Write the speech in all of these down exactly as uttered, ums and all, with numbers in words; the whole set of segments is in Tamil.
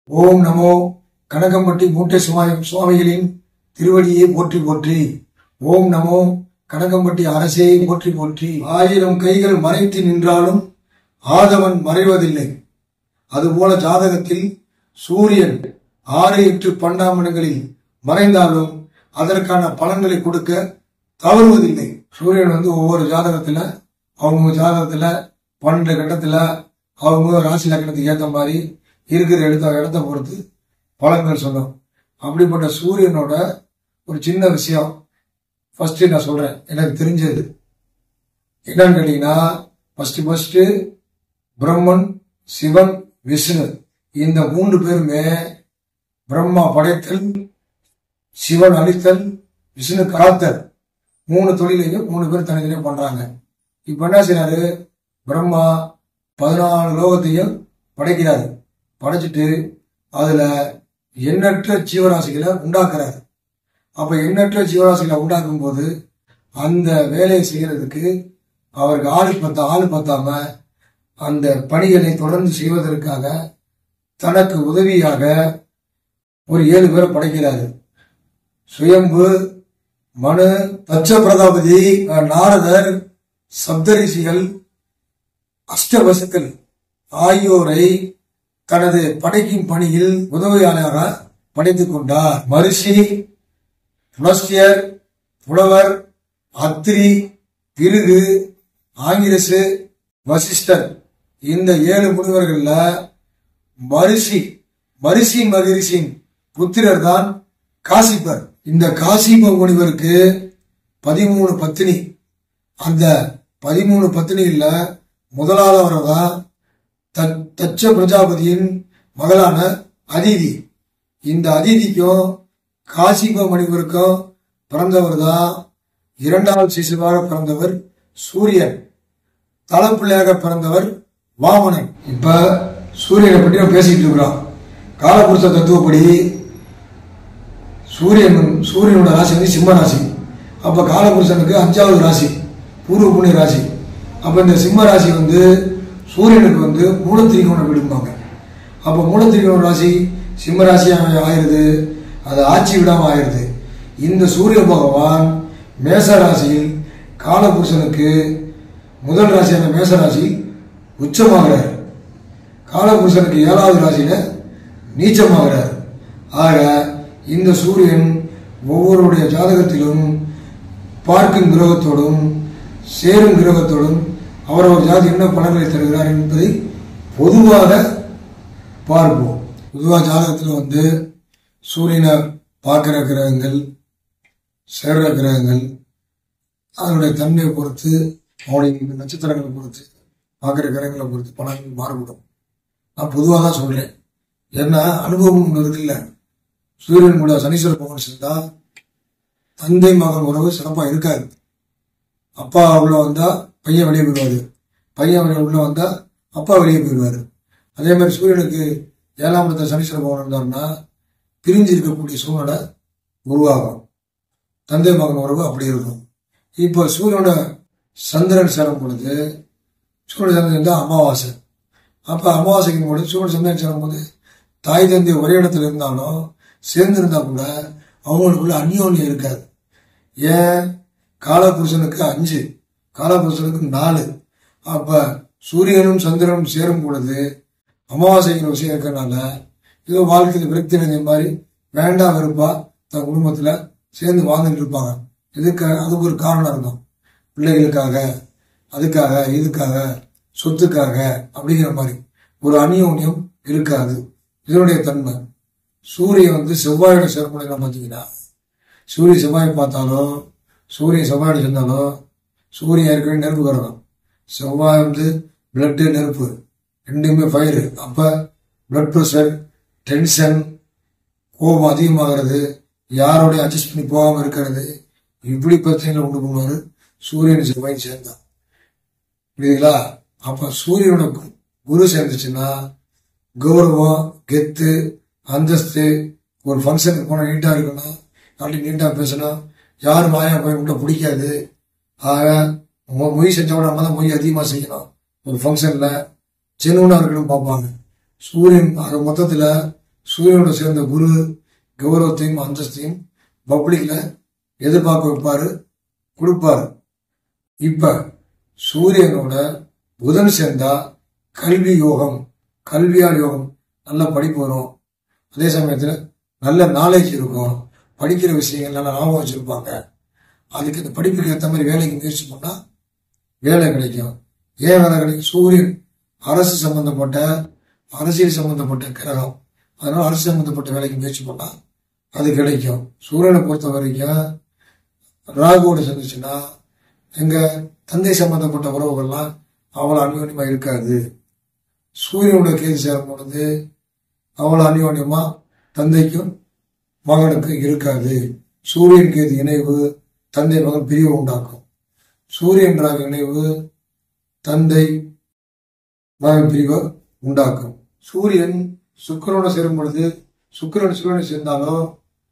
ஓம் நமோ கனகம்பட்டி மூட்டை சுவாமிகளின் திருவடியை போற்றி போற்றி. ஓம் நமோ கனகம்பட்டி அரசே போற்றி போற்றி. ஆயிரம் கைகள் மறைத்து நின்றாலும் ஆதவன் மறைவதில்லை. அதுபோல ஜாதகத்தில் சூரியன் ஆறு எட்டு பன்னெண்டாம் இடங்களில் மறைந்தாலும் அதற்கான பலன்களை கொடுக்க தவறுவதில்லை. சூரியன் வந்து ஒவ்வொரு ஜாதகத்துல அவங்க ஜாதகத்துல பன்னெண்டு கட்டத்துல அவங்க ராசி லக்னத்துக்கு ஏற்ற மாதிரி இருக்கிற இடத்த இடத்த பொறுத்து பலன்கள் சொல்லும். அப்படிப்பட்ட சூரியனோட ஒரு சின்ன விஷயம் ஃபர்ஸ்ட் நான் சொல்றேன். எனக்கு தெரிஞ்சது என்னன்னு கேட்டீங்கன்னா, ஃபர்ஸ்ட் ஃபர்ஸ்ட் பிரம்மன், சிவன், விஷ்ணு இந்த மூன்று பேருமே பிரம்மா படைத்தல், சிவன் அழித்தல், விஷ்ணு காத்தல் மூணு தொழிலையும் மூணு பேர் தனித்தனியாக பண்றாங்க. இப்ப என்ன செய்யறாரு, பிரம்மா பதினாலு லோகத்தையும் படைக்கிறாரு. படைச்சிட்டு அதுல எண்ணற்ற ஜீவராசிகளை உண்டாக்குறாரு. அப்ப எண்ணற்ற ஜீவராசிகளை உண்டாக்கும் போது அந்த வேலையை செய்யறதுக்கு அவருக்கு ஆளு பத்தா ஆளு பத்தாம அந்த பணிகளை தொடர்ந்து செய்வதற்காக தனக்கு உதவியாக ஒரு ஏழு பேரை படைக்கிறாரு. சுயம்பு, மனு, தட்ச பிரதாபதி, நாரதர், சப்தரிஷிகள், அஷ்டவசுக்கள் ஆகியோரை தனது படைக்கும் பணியில் உதவியாளராக படைத்துக் கொண்டார். மரிஷி, புலஸ்தியர், புலவர், அத்திரி, பிருகு, ஆங்கிரசு, வசிஷ்டர் இந்த ஏழு முனிவர்கள்ல மரிஷி மரிஷி மகரிஷின் புத்திரர் தான் காசிப்பர். இந்த காசிப்ப முனிவருக்கு பதிமூணு பத்தினி. அந்த பதிமூணு பத்தினிகள்ல முதலாளவர் தான் தட்ச பிரஜாபதியின் மகளான அதிதி. இந்த அதிதிக்கும் காசிப்ப முனிவருக்கும் பிறந்தவர் தான் இரண்டாவது சிசுவாக பிறந்தவர் சூரியன். தலைப்பிள்ளையாக பிறந்தவர் வாமனன். இப்ப சூரியனை பற்றி நம்ம பேசிட்டு இருக்கிறோம். காலபுருஷ தத்துவப்படி சூரியன் சூரியனோட ராசி வந்து சிம்ம ராசி. அப்ப காலபுருஷனுக்கு அஞ்சாவது ராசி பூர்வ புண்ணிய ராசி. அப்ப இந்த சிம்ம ராசி வந்து சூரியனுக்கு வந்து மூலத்திரிகோணம் விடுப்பாங்க. அப்ப மூலத்திரிகோண ராசி சிம்ம ராசி ஆயிருது, அது ஆட்சி விடாம ஆயிருது. இந்த சூரிய பகவான் மேச ராசியில் காலபுருஷனுக்கு முதல் ராசியான மேச ராசி உச்சமாகிறார். காலபுருஷனுக்கு ஏழாவது ராசியில நீச்சமாகிறார். ஆக இந்த சூரியன் ஒவ்வொருடைய ஜாதகத்திலும் பார்க்கும் கிரகத்தோடும் சேரும் கிரகத்தோடும் அவரவர் ஜாதி என்ன பலன்களை தருகிறார் என்பதை பொதுவாக பார்ப்போம். பொதுவாக ஜாதகத்தில் வந்து சூரியனை பார்க்கிற கிரகங்கள், சேர்ற கிரகங்கள் அதனுடைய தன்மையை பொறுத்து, அவனுடைய நட்சத்திரங்களை பொறுத்து, பார்க்கிற கிரகங்களை பொறுத்து பலன்கள் மாறுபடும். நான் பொதுவாக தான் சொல்றேன். ஏன்னா அனுபவம் ஒன்று இருக்குல்ல. சூரியன் கூட சனீஸ்வர பகவான் சேர்ந்தா தந்தை மகன் உறவு சிறப்பா இருக்காது. அப்பா உள்ள வந்தா பையன் வெளியே போயிடுவாரு, பையன் உள்ள வந்தா அப்பா வெளியே போயிடுவாரு. அதே மாதிரி சூரியனுக்கு ஏழாம் இடத்துல சனீஸ்வர பகவான் இருந்தாருன்னா பிரிஞ்சு இருக்கக்கூடிய சூழ்நிலை உருவாகும். தந்தை மகன் உறவு அப்படி இருக்கும். இப்போ சூரியனோட சந்திரன் சேரும் பொழுது, சூரியன் சந்திரன் இருந்தா அமாவாசை. அப்ப அமாவாசைக்கும் போது சூரியன் சந்திரன் சேரும் போது தாய் தந்தை ஒரே இடத்துல இருந்தாலும் சேர்ந்து இருந்தா கூட அவங்களுக்குள்ள அந்யோன்யம் இருக்காது. ஏன்? காலபுருஷனுக்கு அஞ்சு, காலபுருஷனுக்கு நாலு. அப்ப சூரியனும் சந்திரனும் சேரும் பொழுது அமாவாசைங்கிற விஷயம் இருக்கிறதுனால ஏதோ வாழ்க்கையில் விரக்தி அடைஞ்ச மாதிரி வேண்டாம் வெறுப்பா தன் குடும்பத்துல சேர்ந்து வாழ்ந்துட்டு இருப்பாங்க. இதுக்காக அதுக்கு ஒரு காரணம் இருக்கும். பிள்ளைகளுக்காக, அதுக்காக, இதுக்காக, சொத்துக்காக அப்படிங்கிற மாதிரி ஒரு அந்யோன்யம் இருக்காது. இதனுடைய தன்மை. சூரியன் வந்து செவ்வாயோட சேர்க்கணும் பார்த்தீங்கன்னா, சூரிய செவ்வாயை பார்த்தாலும் சூரியன் செவ்வாயோட சேர்ந்தாலும் சூரியன் ஏற்கனவே நெருப்பு கிரகம். செவ்வாய் வந்து பிளட்டு, நெருப்பு ரெண்டுமே ஃபயரு. அப்ப பிளட் ப்ரெஷர், டென்ஷன், கோபம் அதிகமாகிறது, யாரோடைய அட்ஜஸ்ட் பண்ணி போகாம இருக்கிறது, இப்படி பிரச்சனைகளை உண்டு பண்ணுவாரு சூரியன் செவ்வாய் சேர்ந்தா. புரியுதுங்களா? அப்ப சூரியனோட குரு சேர்ந்துச்சுன்னா கௌரவம், கெத்து, அந்தஸ்து, ஒரு ஃபங்க்ஷனுக்கு போனா நீட்டா இருக்கணும், நாளைக்கு நீட்டா பேசணும், யாரும் மாயா போய் கூட பிடிக்காது. ஆக மொய் செஞ்சவங்க நம்ம தான் மொய் அதிகமா செய்யணும். ஒரு ஃபங்க்ஷன்ல ஜெனுவனா இருக்கணும் பார்ப்பாங்க. சூரியன் மொத்தத்துல சூரியனோட சேர்ந்த குரு கௌரவத்தையும் அந்தஸ்தையும் பப்ளிக்ல எதிர்பார்க்க வைப்பாரு, கொடுப்பாரு. இப்ப சூரியனோட புதன் சேர்ந்தா கல்வி யோகம், கல்வியால் யோகம், நல்ல படிப்பு வரும். அதே சமயத்துல நல்ல நாலேஜ் இருக்கும், படிக்கிற விஷயங்கள் நல்லா ஞாபகம் வச்சிருப்பாங்க. அதுக்கு இந்த படிப்புக்கு ஏற்ற மாதிரி வேலைக்கு முயற்சி பண்ணா வேலை கிடைக்கும். ஏன் வேலை கிடைக்கும்? சூரியன் அரசு சம்பந்தப்பட்ட அரசியல் சம்பந்தப்பட்ட கிரகம். அதனால அரசு சம்பந்தப்பட்ட வேலைக்கு முயற்சி பண்ணா அது கிடைக்கும். சூரியனை பொறுத்த வரைக்கும் ராகுவோட சேர்ந்துச்சுன்னா எங்க தந்தை சம்பந்தப்பட்ட உறவுகள்லாம் அவ்வளவு அந்யோன்யமா இருக்காது. சூரியனோட கேது சேரும் பொழுது அவ்வளவு அந்யோன்யமா தந்தைக்கும் மகனுக்கும் இருக்காது. சூரியன் கேது இணைவு தந்தை மகன் பிரிவு உண்டாக்கும். சூரியன் ராகு இணைவு தந்தை மகன் பிரிவு உண்டாக்கும். சூரியன் சுக்கிரனோட சேரும் பொழுது சுக்கிரன் சூரியனை சேர்ந்தாலும்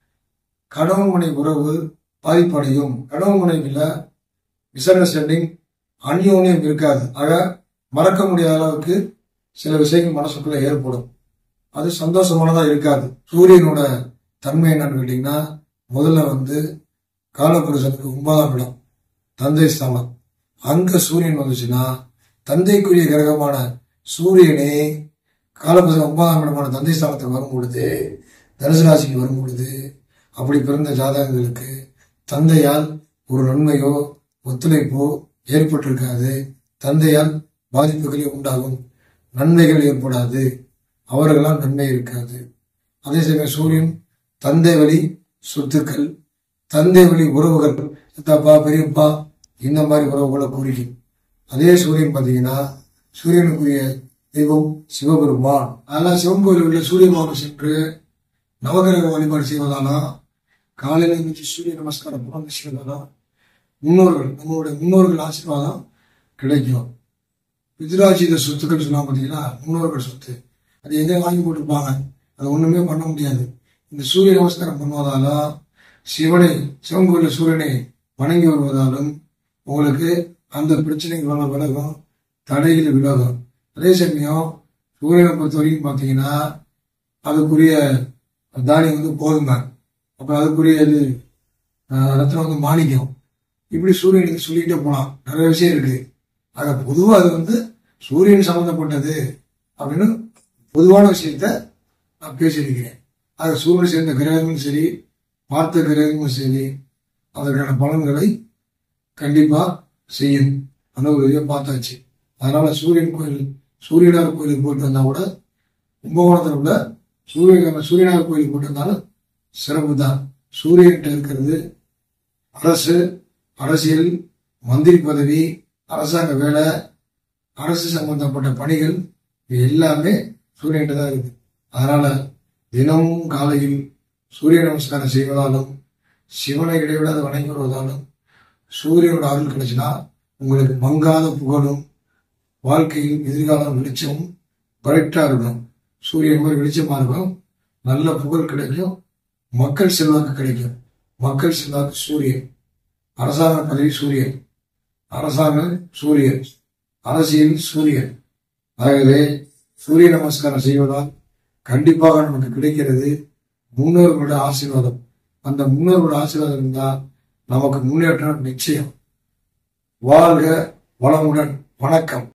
கணவன் மனை உறவு பாதிப்படையும். கணவன் மனைவில மிஸ் அண்டர்ஸ்டாண்டிங், அந்யோன்யம் இருக்காது. ஆக மறக்க முடியாத அளவுக்கு சில விஷயங்கள் மனசுக்குள்ள ஏற்படும். அது சந்தோஷமானதா இருக்காது. சூரியனோட தன்மை என்னன்னு கேட்டீங்கன்னா, முதல்ல வந்து காலபுருஷனுக்கு ஒன்பதாம் இடம் தந்தை ஸ்தானம். அங்க சூரியன் வந்துச்சுன்னா தந்தைக்குரிய கிரகமான சூரியனே காலபுருஷன் ஒன்பதாம் இடமான தந்தை ஸ்தானத்துக்கு வரும் பொழுது, தனுசு ராசிக்கு வரும் பொழுது, அப்படி பிறந்த ஜாதகங்களுக்கு தந்தையால் ஒரு நன்மையோ ஒத்துழைப்போ ஏற்பட்டிருக்காது. தந்தையால் பாதிப்புகளே உண்டாகும், நன்மைகள் ஏற்படாது, அவர்களால் நன்மை இருக்காது. அதே சமயம் சூரியன் தந்தை வழி சொத்துக்கள், தந்தை வழி உறவுகள், சித்தப்பா பெரியப்பா இந்த மாதிரி உறவுகளை குறிக்கும். அதே சூரியன் பார்த்தீங்கன்னா சூரியனுக்குரிய தெய்வம் சிவபெருமான். அதெல்லாம் சிவன் கோயில் உள்ள சூரிய பகவான் சென்று நவகிரக வழிபாடு செய்வதாலும் காலையில இருந்துச்சு சூரிய நமஸ்காரம் புறந்து செய்வதாலும் முன்னோர்கள் நம்மளுடைய முன்னோர்கள் ஆசீர்வாதம் கிடைக்கும். பித்ராஜித சொத்துக்கள் சொன்னா பார்த்தீங்கன்னா முன்னோர்கள் சொத்து, அது எங்கே வாங்கி போட்டிருப்பாங்க, அது ஒண்ணுமே பண்ண முடியாது. இந்த சூரிய நமஸ்காரம் பண்ணுவதாலும் சிவனை சிவன் கோயில சூரியனை வணங்கி வருவதாலும் உங்களுக்கு அந்த பிரச்சனைகள் விலகும், தடைகள் விலகும். அதே சமயம் சூரியனை பொறுத்த வரைக்கும் பார்த்தீங்கன்னா அதுக்குரிய தானியம் வந்து போதுங்க, அப்புறம் அதுக்குரிய இது ரத்னம் வந்து மாணிக்கம். இப்படி சூரியனுக்கு சொல்லிக்கிட்டே போலாம், நிறைய விஷயம் இருக்கு. ஆக பொதுவா அது வந்து சூரியன் சம்பந்தப்பட்டது அப்படின்னு பொதுவான விஷயத்த நான் பேசியிருக்கிறேன். ஆக சூரியனை சேர்ந்த கிரகங்களும் சரி, பார்த்த கிரகங்களும் சரி, அதற்கான பலன்களை கண்டிப்பா செய்யும். அந்த ஒரு இதை பார்த்தாச்சு. அதனால சூரியன் கோயில் சூரியனார் கோயிலுக்கு போயிட்டு வந்தா கூட கும்பகோணத்தில் உள்ள சூரிய சூரியனார் கோயிலுக்கு போயிட்டு வந்தாலும் சிறப்பு தான். சூரியன்கிட்ட இருக்கிறது அரசு, அரசியல், மந்திரி பதவி, அரசாங்க வேலை, அரசு சம்பந்தப்பட்ட பணிகள், இது எல்லாமே சூரியன்கிட்ட தான் இருக்கு. அதனால தினமும் காலையில் சூரிய நமஸ்காரம் செய்வதாலும் சிவனை இடைவிடாத வணங்கி வருவதாலும் சூரியனோட அருள் கிடைச்சுன்னா உங்களுக்கு மங்காத புகழும் வாழ்க்கையில் எதிர்காலம் வெளிச்சமும் பிரைட்டா இருக்கும். சூரியன் மாதிரி வெளிச்சமா இருக்கும், நல்ல புகழ் கிடைக்கும், மக்கள் செல்வாக்கு கிடைக்கும். மக்கள் செல்வாக்கு சூரியன், அரசாங்க பதவி சூரியன், அரசாங்கம் சூரியன், அரசியல் சூரியன். ஆகவே சூரிய நமஸ்காரம் செய்வதால் கண்டிப்பாக நமக்கு கிடைக்கிறது முன்னோர்களோட ஆசீர்வாதம். அந்த முன்னோர்களோட ஆசீர்வாதம் இருந்தால் நமக்கு முன்னேற்றம் நிச்சயம். வாழ்க வளமுடன். வணக்கம்.